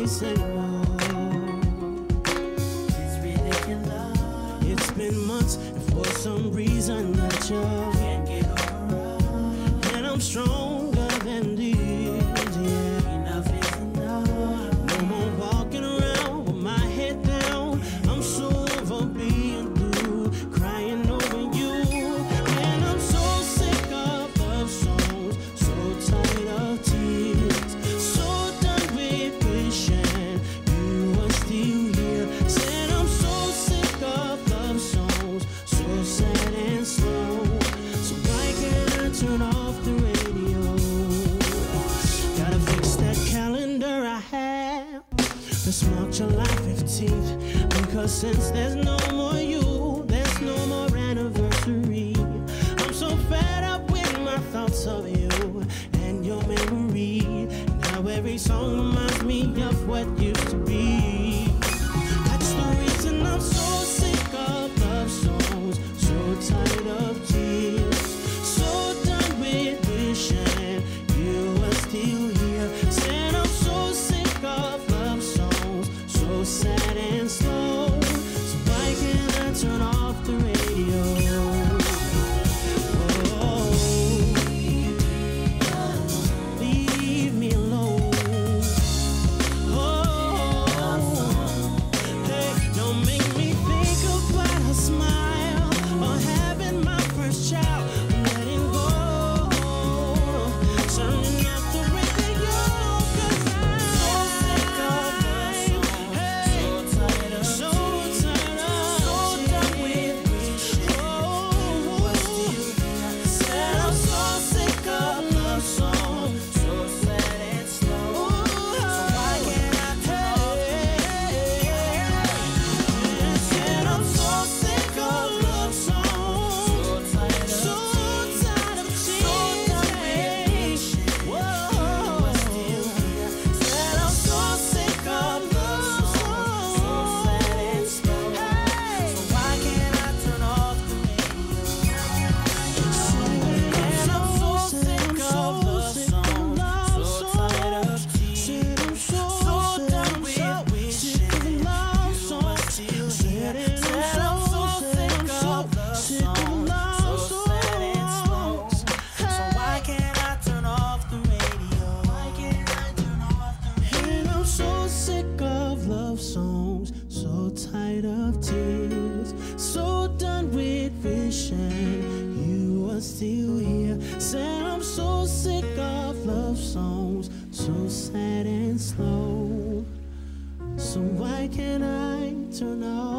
peace anymore. It's ridiculous. It's been months, and for some reason that you can't get over us. And I'm stronger than this, yeah. Enough is enough. No more walking around with my head down. I'm so over being blue, crying over you. And I'm so sick of love songs, so tired of tears, so done with wishing you were still here. Said I'm so sick of love songs, so sad and slow. So why can't I turn off the radio? Gotta fix that calendar I have. Let's mark July 15th, because since there's no more you, there's no more anniversary. I'm so fed up with my thoughts of you and your memory. Now every song reminds me of what used to be. That's the reason I'm so sick of love songs, so tired of tears, so done with wishing you were still here. Said I'm so sick of love songs, so sad and slow. So why can't I turn off the radio? Oh, leave me alone. Oh, hey, don't make me think about her smile or having my first child. I'm letting go, turning off the radio, 'cause I'm so sick of love songs, so tired of, so done with wishing you were still here. Said I'm so sick of love songs, so sad and slow. So why can't I turn off the radio? Said I'm so sick of love songs, so tired of, so done with wishing you were still here. Said I'm so sick of love songs, so sad and slow. So why can't I turn off the radio? And I'm so sick of love songs, so tired of tears, so done with wishing you were still here. Said I'm so sick of love songs, so sad and slow. So why can't I turn off the radio? Why can't I turn off the radio? And I'm so sick of love songs, so tired of tears, so done with wishing you were still here. Said I'm so sick of love songs, so sad and slow. So why can't I turn off